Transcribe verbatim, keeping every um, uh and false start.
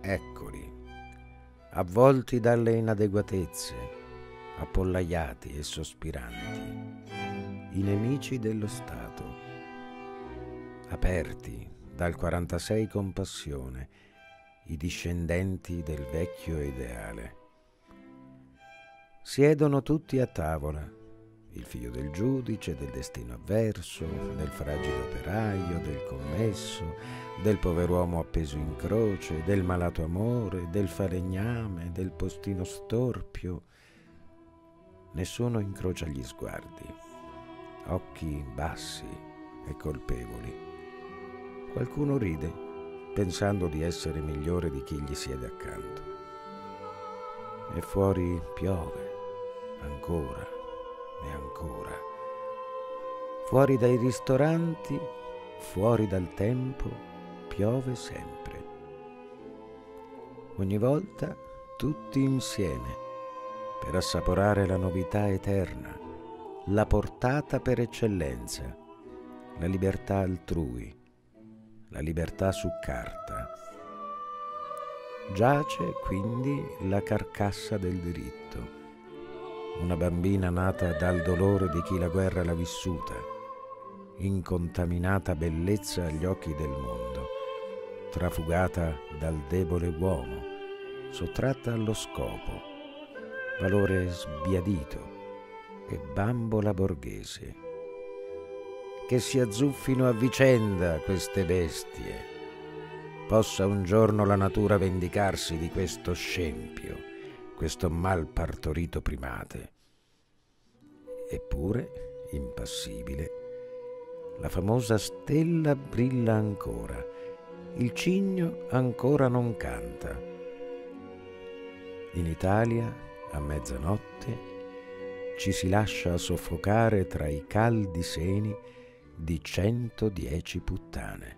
Eccoli, avvolti dalle inadeguatezze, appollaiati e sospiranti, i nemici dello Stato, aperti dal quarantasei con passione, i discendenti del vecchio ideale. Siedono tutti a tavola, il figlio del giudice, del destino avverso, del fragile operaio, del commesso, del pover'uomo appeso in croce, del malato amore, del falegname, del postino storpio. Nessuno incrocia gli sguardi, occhi bassi e colpevoli. Qualcuno ride, pensando di essere migliore di chi gli siede accanto. E fuori piove, ancora e ancora. Fuori dai ristoranti, fuori dal tempo, piove sempre. Ogni volta tutti insieme, per assaporare la novità eterna, la portata per eccellenza, la libertà altrui, la libertà su carta. Giace quindi la carcassa del diritto, una bambina nata dal dolore di chi la guerra l'ha vissuta, incontaminata bellezza agli occhi del mondo, trafugata dal debole uomo, sottratta allo scopo, valore sbiadito e bambola borghese. Che si azzuffino a vicenda queste bestie, possa un giorno la natura vendicarsi di questo scempio, questo mal partorito primate. Eppure, impassibile, la famosa stella brilla ancora, il cigno ancora non canta. In Italia, a mezzanotte, ci si lascia soffocare tra i caldi seni di centodieci puttane.